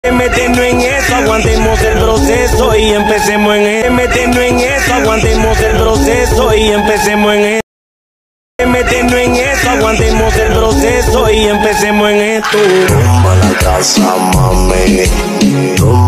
Metiendo en eso, aguantemos el proceso y empecemos en él. Metiendo en eso, aguantemos el proceso y empecemos en él. Metiendo en eso, aguantemos el proceso y empecemos en esto. Tumba la casa, mami.